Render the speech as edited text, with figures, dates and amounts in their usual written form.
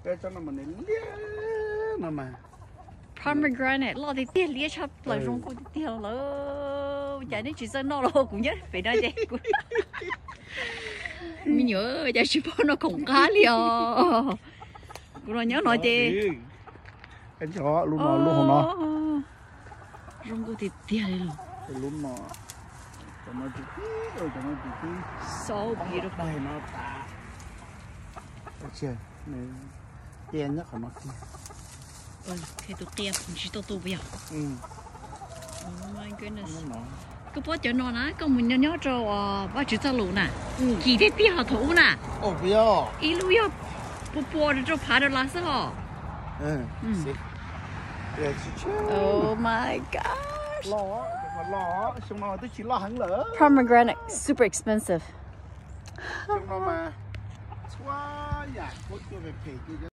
cái cho nó mình lia nó mà pomegranate lo thì tiền lia chắp lời rong cô tiền lỡ chả nên chỉ sơn nó đâu cũng nhất phải nói gì mình nhớ chả chỉ bao nó cũng cá liền cô nói nhớ nói gì cái chó luôn nó luôn hồn nó rong cô thì tiền luôn luôn nó cho nó chỉ rồi cho nó chỉ so beautiful đây nó ta chưa này tiền nhất của nó kia cái tụi tiền cũng chỉ tụi bây giờ oh my goodness cái bữa giờ nó nè có mình nhớ cho bao nhiêu giờ luôn nè kỳ thế tiền họ thủ nè ồ bây giờ 一路要波着就爬着拉丝哈。 是，也是去。 Oh my gosh! Lo, xong rồi tôi chỉ lo hẳn lỡ. Pomegranate super expensive. Xong rồi mà, quá dạ, có cho về phê